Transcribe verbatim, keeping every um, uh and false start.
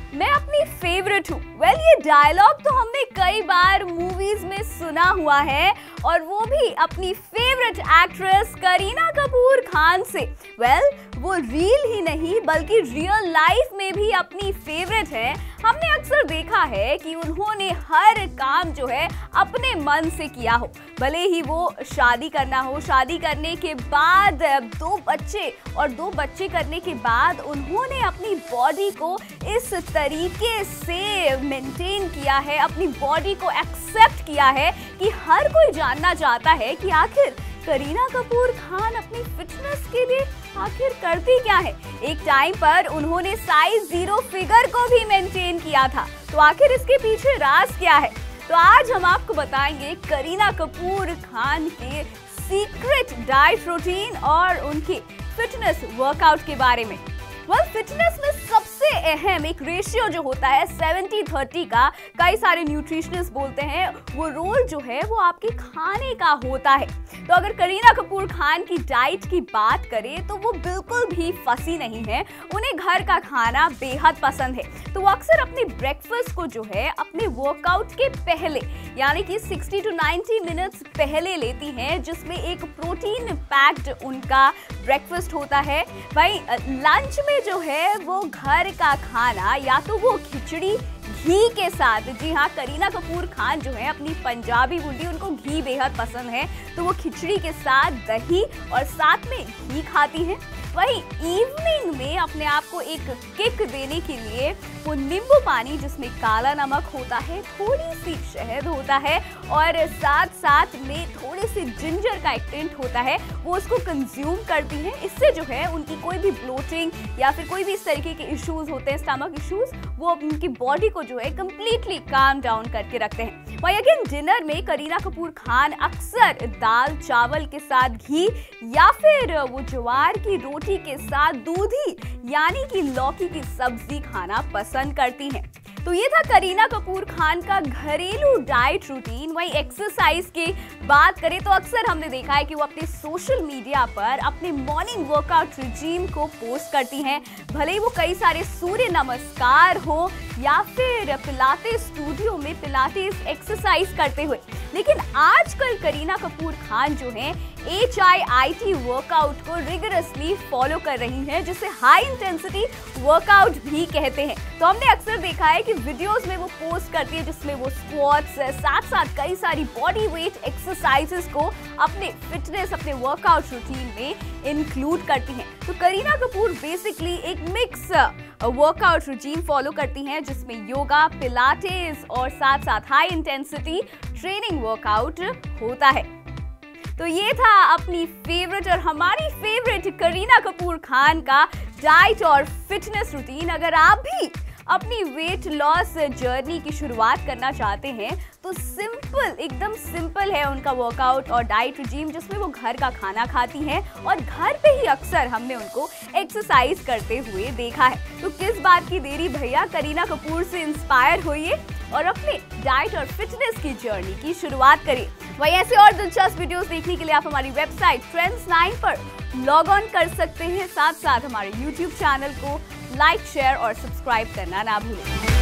मैं अपनी फेवरेट हूँ। वेल well, ये डायलॉग तो हमने कई बार मूवीज में सुना हुआ है और वो भी अपनी फेवरेट एक्ट्रेस करीना कपूर खान से। वेल well, वो रील ही नहीं बल्कि रियल लाइफ में भी अपनी फेवरेट है। हमने अक्सर देखा है कि उन्होंने हर काम जो है अपने मन से किया हो, भले ही वो शादी करना हो, शादी करने के बाद दो बच्चे और दो बच्चे करने के बाद उन्होंने अपनी बॉडी को इस तरीके से मेंटेन किया है, अपनी बॉडी को एक्सेप्ट किया है कि हर कोई जानना चाहता है कि आखिर करीना कपूर खान अपनी फिटनेस के लिए आखिर करती क्या है। एक टाइम पर उन्होंने साइज जीरो फिगर को भी मेंटेन किया था, तो आखिर इसके पीछे राज क्या है? तो आज हम आपको बताएंगे करीना कपूर खान के सीक्रेट डाइट रूटीन और उनके फिटनेस वर्कआउट के बारे में। वेल well, फिटनेस में सबसे अहम एक रेशियो जो होता है सेवेंटी थर्टी का, कई सारे न्यूट्रिशनिस्ट बोलते हैं वो रोल जो है वो आपके खाने का होता है। तो अगर करीना कपूर खान की डाइट की बात करें तो वो बिल्कुल भी फसी नहीं है, उन्हें घर का खाना बेहद पसंद है। तो वो अक्सर अपने ब्रेकफास्ट को जो है अपने वर्कआउट के पहले यानी कि सिक्सटी टू नाइंटी मिनट्स पहले लेती हैं, जिसमें एक प्रोटीन पैक्ड उनका ब्रेकफास्ट होता है। भाई लंच में जो है वो घर का खाना या तो वो खिचड़ी घी के साथ, जी हाँ करीना कपूर खान जो है अपनी पंजाबी बुड्ढी, उनको घी बेहद पसंद है, तो वो खिचड़ी के साथ दही और साथ में घी खाती हैं। वही इवनिंग में अपने आप को एक किक देने के लिए वो नींबू पानी जिसमें काला नमक होता है, थोड़ी सी शहद होता है और साथ साथ में थोड़ी सी जिंजर का एक टिंट होता है, वो उसको कंज्यूम करती हैं। इससे जो है उनकी कोई भी ब्लोटिंग या फिर कोई भी इस तरीके के इश्यूज होते हैं, स्टमक इश्यूज, वो उनकी बॉडी को जो है कंप्लीटली काम डाउन करके रखते हैं। वही अगेन डिनर में करीना कपूर खान अक्सर दाल चावल के साथ घी या फिर वो ज्वार की रोटी के साथ दूधी यानी कि लौकी की सब्जी खाना पसंद करती हैं। तो ये था करीना कपूर खान का घरेलू डाइट रूटीन। वही एक्सरसाइज की बात करें तो अक्सर हमने देखा है कि वो अपने सोशल मीडिया पर अपने मॉर्निंग वर्कआउट रिजीम को पोस्ट करती हैं, भले ही वो कई सारे सूर्य नमस्कार हो या फिर पिलाटेस स्टूडियो में पिलाटेस एक्सरसाइज करते हुए। लेकिन आजकल करीना कपूर खान जो है H I I T workout को रिगरसली फॉलो कर रही हैं, जिसे हाई इंटेंसिटी वर्कआउट भी कहते हैं। तो हमने अक्सर देखा है कि वीडियोस में वो पोस्ट करती है जिसमें वो स्क्वाट्स साथ साथ कई सारी बॉडी वेट एक्सरसाइजेस को अपने फिटनेस अपने वर्कआउट रूटीन में इंक्लूड करती हैं। तो करीना कपूर बेसिकली एक मिक्स वर्कआउट रूटीन फॉलो करती हैं जिसमें योगा, पिलाटेस और साथ साथ हाई इंटेंसिटी ट्रेनिंग वर्कआउट होता है। तो ये था अपनी फेवरेट और हमारी फेवरेट करीना कपूर खान का डाइट और फिटनेस रूटीन। अगर आप भी अपनी वेट लॉस जर्नी की शुरुआत करना चाहते हैं तो सिंपल, एकदम सिंपल है उनका वर्कआउट और डाइट रिजीम, जिसमें वो घर का खाना खाती हैं और घर पे ही अक्सर हमने उनको एक्सरसाइज करते हुए देखा है। तो किस बात की देरी भैया, करीना कपूर से इंस्पायर होइए और अपने डाइट और फिटनेस की जर्नी की शुरुआत करिए। वही ऐसे और दिलचस्प वीडियोस देखने के लिए आप हमारी वेबसाइट ट्रेंड्स नाइन पर लॉग ऑन कर सकते हैं। साथ साथ हमारे यूट्यूब चैनल को लाइक, शेयर और सब्सक्राइब करना ना भूलें।